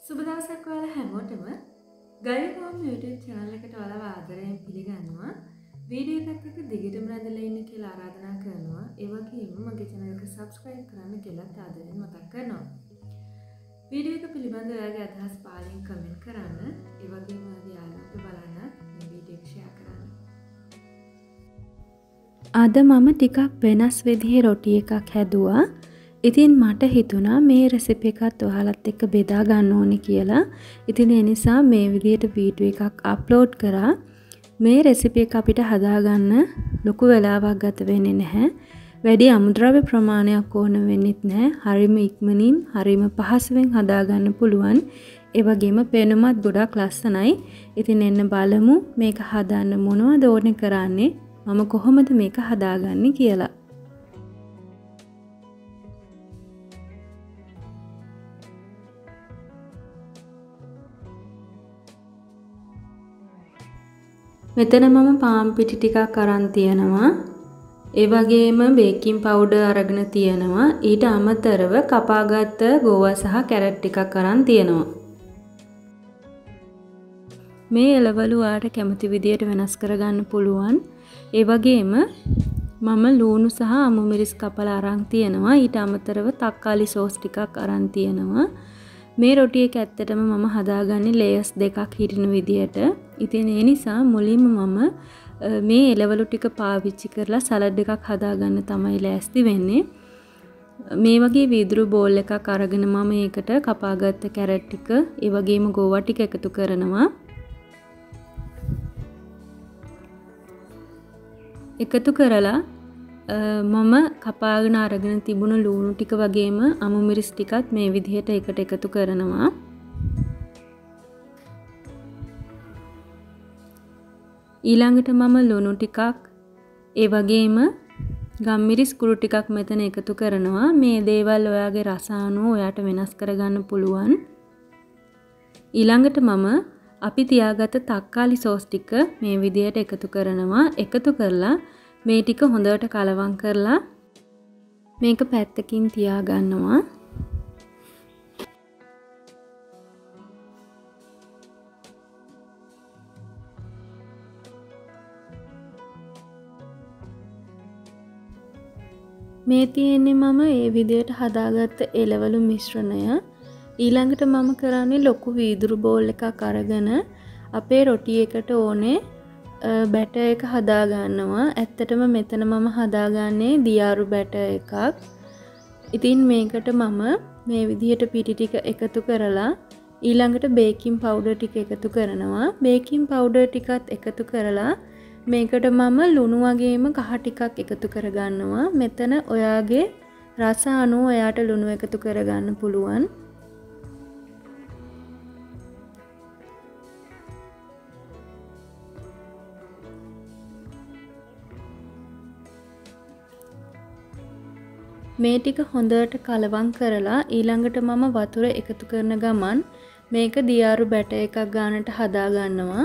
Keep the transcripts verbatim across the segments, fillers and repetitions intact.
සුබ දවසක් ඔයාලා හැමෝටම ගයෝ හෝම් YouTube channel එකට ඔයාලව ආදරයෙන් පිළිගන්නවා. වීඩියෝ එකත් එක්ක දිගටම රැඳලා ඉන්න කියලා ආරාධනා කරනවා. ඒ වගේම මගේ channel එක subscribe කරන්න කියලා ආදරයෙන් මතක් කරනවා. වීඩියෝ එක පිළිබඳව ඔයාගේ අදහස් පාලින් කමෙන්ට් කරන්න. ඒ වගේම ඔයාගේ යාළුවන්ට බලන්න මේ වීඩියෝ එක share කරන්න. අද මම ටිකක් වෙනස් විදිහේ රොටි එකක් හැදුවා. ඉතින් මට හිතුණා මේ රෙසිපි එකත් ඔයාලත් එක්ක බෙදා ගන්න ඕනේ කියලා. ඉතින් ඒ නිසා මේ විදිහට වීඩියෝ එකක් අප්ලෝඩ් කරා. මේ රෙසිපි එක අපිට හදාගන්න ලොකු වෙලාවක් ගත වෙන්නේ නැහැ. වැඩි අමුද්‍රව්‍ය ප්‍රමාණයක් ඕන වෙන්නේත් නැහැ. හරිම ඉක්මනින්, හරිම පහසුවෙන් හදාගන්න පුළුවන්. ඒ වගේම පේනමත් ගොඩක් ලස්සනයි. ඉතින් එන්න බලමු මේක හදාන්න මොනවද ඕනේ කරන්නේ, මම කොහොමද මේක හදාගන්නේ කියලා. මෙතන මම පාන් පිටි ටිකක් අරන් තියනවා. ඒ වගේම බේකින් පවුඩර් අරගෙන තියනවා. ඊට අමතරව කපාගත්ත ගෝවා සහ කැරට් ටිකක් අරන් තියනවා. මේ එළවලු ආට කැමති විදියට වෙනස් කරගන්න පුළුවන්. ඒ වගේම මම ලූණු සහ අමු මිරිස් කපලා අරන් තියනවා. ඊට අමතරව තක්කාලි සෝස් ටිකක් අරන් තියනවා. මේ රොටි එක ඇත්තටම මම හදාගන්නේ ලේයර්ස් දෙකක් හිටින විදියට. ඉතින් ඒ නිසා මුලින්ම මම මේ එළවලු ටික පාවිච්චි කරලා සලඩ් එකක් හදාගන්න තමයි ලෑස්ති වෙන්නේ. මේ වගේ වීදුරු බෝල් එකක් අරගෙන මම ඒකට කපාගත්ත කැරට් ටික, ඒ වගේම ගෝවා ටික එකතු කරනවා. එකතු කරලා මම කපාගෙන අරගෙන තිබුණ ලූණු ටික වගේම අමු මිරිස් ටිකත් මේ විදිහට එකට එකතු කරනවා. ඊළඟට මම ලුණු ටිකක්, ඒ වගේම ගම්මිරිස් කුරු ටිකක් මෙතන එකතු කරනවා. මේ දේවල් ඔයාගේ රස අනුව ඔයාට වෙනස් කරගන්න පුළුවන්. ඊළඟට මම අපි තියාගත්ත තක්කාලි සෝස් ටික මේ විදිහට එකතු කරනවා. එකතු කරලා මේ ටික හොඳට කලවම් කරලා මේක පැත්තකින් තියාගන්නවා. මේ තියෙන්නේ මම ඒ විදිහට හදාගත්ත එළවලු මිශ්‍රණය. ඊළඟට මම කරන්නේ ලොකු වීදුරු බෝල් එකක් අරගෙන අපේ රොටි එකට ඕනේ බැටර් එක හදා ගන්නවා. ඇත්තටම මෙතන මම හදාගන්නේ දියාරු බැටර් එකක්. ඉතින් මේකට මම මේ විදිහට පිටි ටික එකතු කරලා ඊළඟට බේකින් පවුඩර් ටික එකතු කරනවා. බේකින් පවුඩර් ටිකත් එකතු කරලා මේකට මම ලුණු වගේම කහ ටිකක් එකතු කරගන්නවා. මෙතන ඔයාගේ රස අනුව ඔයාට ලුණු එකතු කරගන්න පුළුවන්. මේ ටික හොඳට කලවම් කරලා ඊළඟට මම වතුර එකතු කරන ගමන් මේක දියාරු බැටර් එකක් ගන්නට හදා ගන්නවා.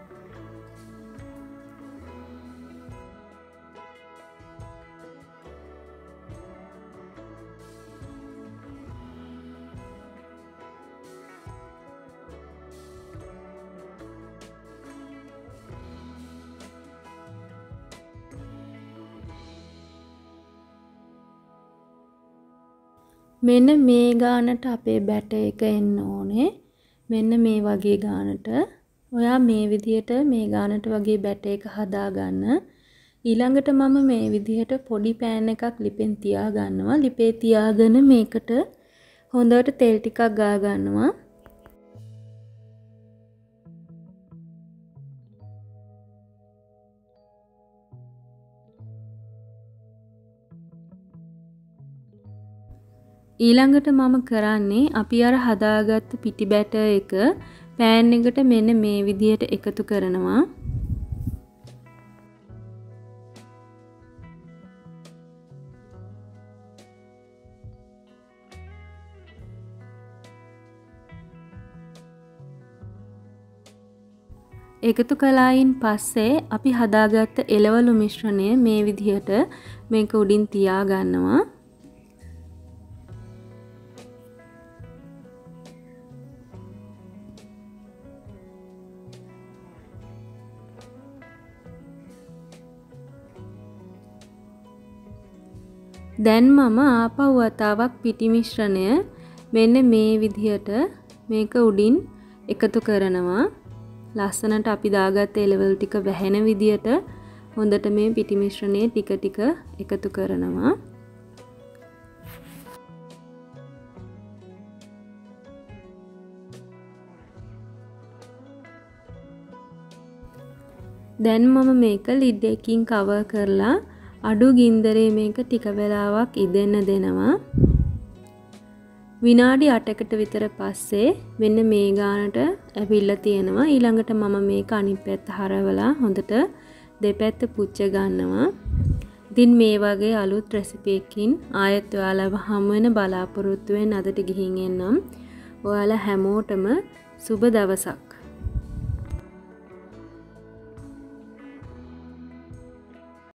මෙන්න මේ ගානට අපේ බැටර් එක එන්න ඕනේ. මෙන්න මේ වගේ ගානට. ඔයා මේ විදිහට මේ ගානට වගේ බැටර් එක හදාගන්න. ඊළඟට මම මේ විදිහට පොඩි පෑන් එකක් ලිපෙන් තියා ගන්නවා. ලිපේ තියාගෙන මේකට හොඳට තෙල් ටිකක් ගා ගන්නවා. ඊළඟට මම කරන්නේ අපි අර හදාගත්ත පිටි බැටර් එක පෑන් එකට මෙන්න මේ විදිහට එකතු කරනවා. එකතු කළායින් පස්සේ අපි හදාගත්ත එළවලු මිශ්‍රණය මේ විදිහට මේක උඩින් තියා ගන්නවා. දැන් මම ආපහු වතාවක් පිටි මිශ්‍රණය මෙන්න මේ විදිහට මේක උඩින් එකතු කරනවා. ලස්සනට අපි දාගත්ත එළවලු ටික වැහෙන විදිහට හොඳට මේ පිටි මිශ්‍රණය ටික ටික එකතු කරනවා. දැන් මම මේක lid එකකින් cover කරලා අඩු ගින්දරේ මේක ටික වෙලාවක් ඉදෙන්න දෙනවා. විනාඩි අටකට විතර පස්සේ මෙන්න මේ ගානට ඇවිල්ලා තියෙනවා. ඊළඟට මම මේක අනිත් පැත්ත හරවලා හොඳට දෙපැත්ත පුච්ච ගන්නවා. ඉතින් මේ වගේ අලුත් රෙසිපි එකකින් ආයෙත් ඔයාලව හමු වෙන බලාපොරොත්තු වෙන අදට ගිහින් එන්නම්. ඔයාලා හැමෝටම සුබ දවසක්.